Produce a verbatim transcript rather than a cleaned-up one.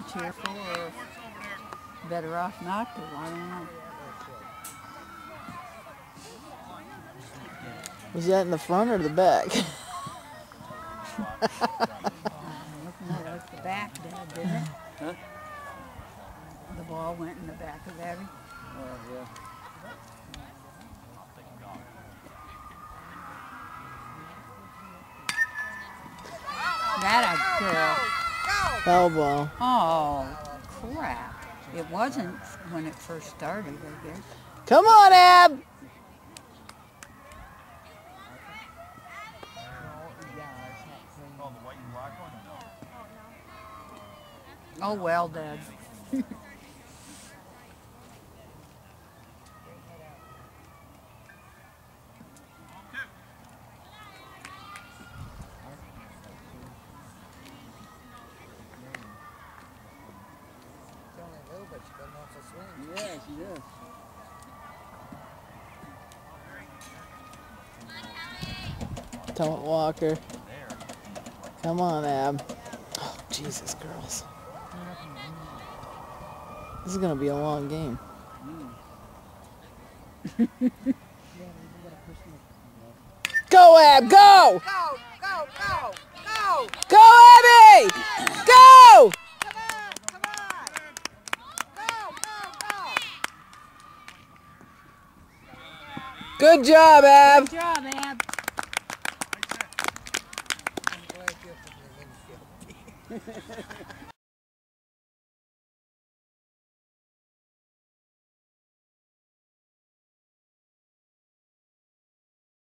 cheerful or better off not to. I don't know. Was that in the front or the back? Looking at it like the back did, didn't it? Huh? The ball went in the back of Abby. Oh, yeah. That a girl. Foul ball. Oh, crap. It wasn't when it first started, I guess. Come on, Ab! Oh, well, Dad. Yeah, she does. Don't Walker. Come on, Ab. Oh, Jesus, girls. This is going to be a long game. Go, Ab, go! Go, go, go, go! Go, Abby! Go! Come on, come on! Go, go, go! Good job, Ab. Good job, Ab. I'm glad you're from the Hinsdale team.